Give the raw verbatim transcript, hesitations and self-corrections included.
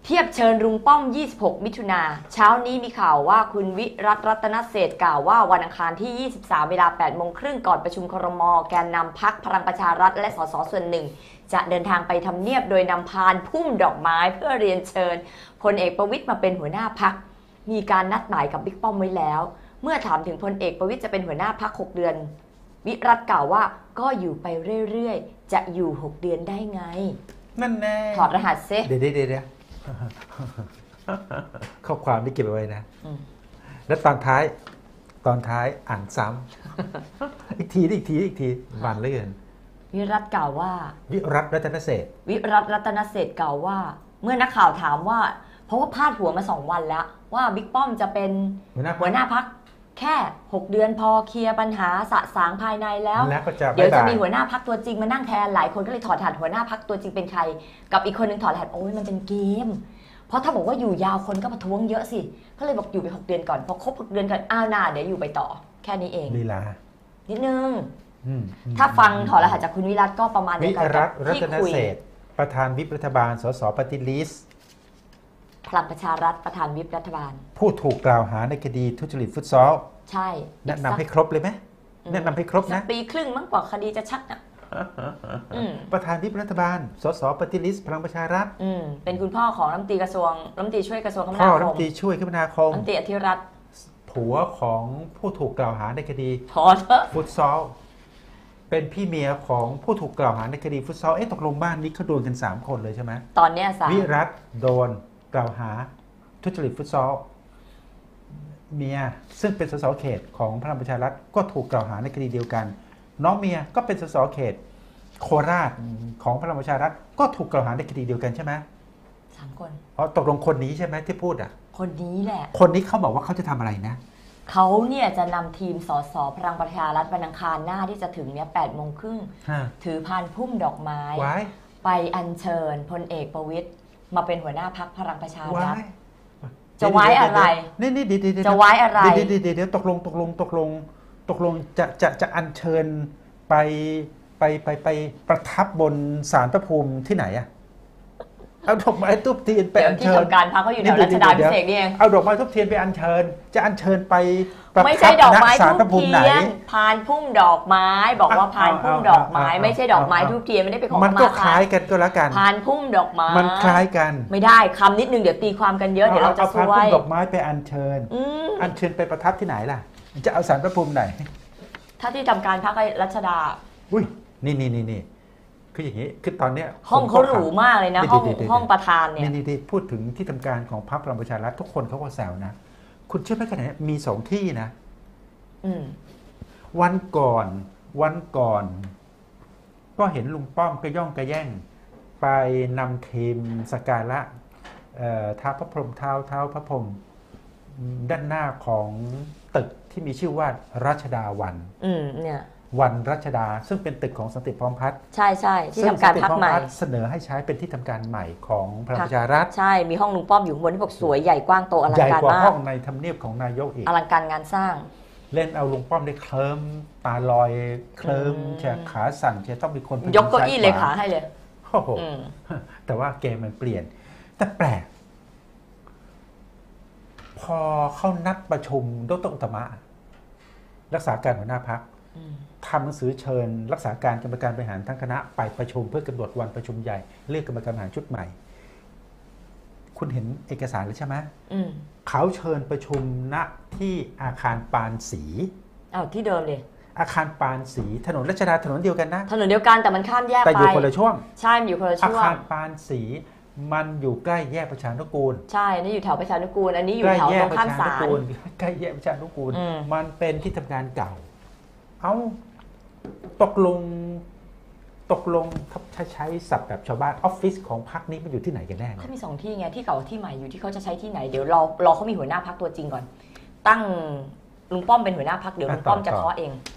เทียบเชิญลุงป้อมยี่สิบหกมิถุนาเช้านี้มีข่าวว่าคุณวิรัต รัตนเศรษฐ์กล่าวว่าวันอังคารที่ยี่สิบสามเวลาแปดโมงครึ่งก่อนประชุมครม.แกนนำพรรคพลังประชารัฐและสสส่วนหนึ่งจะเดินทางไปทำเนียบโดยนำพานพุ่มดอกไม้เพื่อเรียนเชิญพลเอกประวิตรมาเป็นหัวหน้าพรรคมีการนัดหมายกับบิ๊กป้อมไว้แล้วเมื่อถามถึงพลเอกประวิตรจะเป็นหัวหน้าพรรคหกเดือนวิรัตกล่าวว่าก็อยู่ไปเรื่อยๆจะอยู่หกเดือนได้ไงนั่นแน่ถอดรหัสซิเดี๋ยวเดี๋ยวข้อความที่เก็บไว้นะแล้วตอนท้ายตอนท้ายอ่านซ้ำอีกทีอีกทีอีกทีมันเหลือเกินวิรัตกล่าวว่าวิรัต รัตนเศรษฐ์วิรัต รัตนเศรษฐ์กล่าวว่าเมื่อนักข่าวถามว่าเพราะว่าพาดหัวมาสองวันแล้วว่าบิ๊กป้อมจะเป็นหัวหน้าพรรคแค่หกเดือนพอเคลียร์ปัญหาสะสางภายในแล้วเดี๋ยวจะมีหัวหน้าพรรคตัวจริงมานั่งแทนหลายคนก็เลยถอดรหัสหัวหน้าพรรคตัวจริงเป็นใครกับอีกคนนึงถอดรหัสโอ้ยมันเป็นเกมเพราะถ้าบอกว่าอยู่ยาวคนก็ประท้วงเยอะสิก็เลยบอกอยู่ไปหกเดือนก่อนพอครบหกเดือนกันอ้าวน่าเดี๋ยวอยู่ไปต่อแค่นี้เองลีลานิดนึงถ้าฟังถอดรหัสจากคุณวิรัตก็ประมาณนี้วิรัต รัตนเศรษฐ์ประธานวิปรัฐบาลสสปฏิริษีพลังประชารัฐประธานวิปรัฐบาลผู้ถูกกล่าวหาในคดีทุจริตฟุตซอลใช่แนะนำให้ครบเลยไหมแนะนำให้ครบนะปีครึ่งมั้งกว่าคดีจะชัดนะประธานวิปรัฐบาลสสปฏิริษีพลังประชารัฐเป็นคุณพ่อของรัฐมนตรีกระทรวงรัฐมนตรีช่วยกระทรวงคมนาคมพ่อรัฐมนตรีช่วยคมนาคมรัฐมนตรีอธิรัตน์ผัวของผู้ถูกกล่าวหาในคดีฟุตซอลเป็นพี่เมียของผู้ถูกกล่าวหาในคดีฟุตซอลเอ๊ะตกลงบ้านนี้เขาโดนกันสามคนเลยใช่ไหมตอนนี้สามวิรัตโดนกล่าวหาทุจริตฟุตซอลเมียซึ่งเป็นสสเขตของพลังประชารัฐก็ถูกกล่าวหาในคดีเดียวกันน้องเมียก็เป็นสสเขตโคราชของพลังประชารัฐก็ถูกกล่าวหาในคดีเดียวกันใช่ไหมสามคนอ๋อตกลงคนนี้ใช่ไหมที่พูดอ่ะคนนี้แหละคนนี้เขาบอกว่าเขาจะทำอะไรนะเขาเนี่ยจะนำทีมสสพลังประชารัฐวันอังคารหน้าที่จะถึงเนี่ยแปดโมงครึ่งถือพานพุ่มดอกไม้ไปอัญเชิญพลเอกประวิตรมาเป็นหัวหน้าพรรคพลังประชารัฐจะไว้อะไรนี่นี่ดีจะไว้อะไรเดี๋ยวเดี๋ยวตกลงตกลงตกลงตกลงจะจะจะอัญเชิญไปไปไปไปประทับบนศาลพระภูมิที่ไหนอะเอาดอกไม้ทุบเทียนไปอัญเชิญที่ทำการพรรคเขาอยู่แถวรัชดาพิเศษนี่เองเอาดอกไม้ทุบเทียนไปอัญเชิญจะอัญเชิญไปไม่ใช่ดอกไม้ทุบเทียนพานพุ่มดอกไม้บอกว่าพานพุ่มดอกไม้ไม่ใช่ดอกไม้ทุบเทียนไม่ได้เป็นของมันก็คล้ายกันก็แล้วกันพานพุ่มดอกไม้มันคล้ายกันไม่ได้คำนิดนึงเดี๋ยวตีความกันเยอะเดี๋ยวเราจะซวยเอาพานพุ่มดอกไม้ไปอัญเชิญอัญเชิญไปประทับที่ไหนล่ะจะเอาศาลพระภูมิไหนถ้าที่ทำการพรรครัชดาอุ้ยนี่นี่นี่นี่คืออย่างนี้คือตอนเนี้ยห้องเขาหรูมากเลยนะห้องห้องประธานเนี่ยนี่นี่พูดถึงที่ทำการของพรรคพลังประชารัฐทุกคนเขาก็แซวนะคุณเชื่อไหมขนาดนี้มีสองที่นะวันก่อนวันก่อนก็เห็นลุงป้อมกระย่องกระแย่งไปนำทีมสการะท้าพระพรหมเท้าเท้าพระพรหมด้านหน้าของตึกที่มีชื่อว่ารัชดาวันเนี่ยวันรัชดาซึ่งเป็นตึกของสันติพร้อมพัฒน์ใช่ใช่ที่ทำการพักใหม่เสนอให้ใช้เป็นที่ทำการใหม่ของพลังประชารัฐใช่มีห้องลุงป้อมอยู่บนที่บอกสวยใหญ่กว้างโตอลังการมากใหญ่กว่าห้องในทำเนียบของนายกอีกอลังการงานสร้างเล่นเอาลุงป้อมได้เคลิ้มตาลอยเคลิ้มแฉกขาสั่นจะต้องมีคนยกเก้าอี้เลยขาให้เลยโอ้โหแต่ว่าเกมมันเปลี่ยนแต่แปลกพอเข้านัดประชุมดร.อุตตมะรักษาการหัวหน้าพรรคทำหนังสือเชิญรักษาการกรรมการบริหารทั้งคณะไปประชุมเพื่อกำหนดวันประชุมใหญ่เลือกกรรมการบริหารชุดใหม่คุณเห็นเอกสารแล้วใช่ไหมเขาเชิญประชุมณที่อาคารปานศรีอ้าวที่เดิมเลยอาคารปานศรีถนนรัชดาถนนเดียวกันนะถนนเดียวกันแต่มันข้ามแยกไปแต่อยู่คนละช่วงใช่อยู่คนละช่วงอาคารปานศรีมันอยู่ใกล้แยกประชานุกูลใช่นี่อยู่แถวประชานุกูลอันนี้อยู่แถวตรงข้ามศาลใกล้แยกประชานุกูลมันเป็นที่ทำงานเก่าเอ้าตกลงตกลงถ้าใช้ศัพท์แบบชาวบ้านออฟฟิศของพรรคนี้มันอยู่ที่ไหนกันแน่เขามีสองที่ไงที่เก่าที่ใหม่อยู่ที่เขาจะใช้ที่ไหนเดี๋ยวรอรอเขามีหัวหน้าพรรคตัวจริงก่อนตั้งลุงป้อมเป็นหัวหน้าพรรคเดี๋ยวลุงป้อมจะเคาะเอง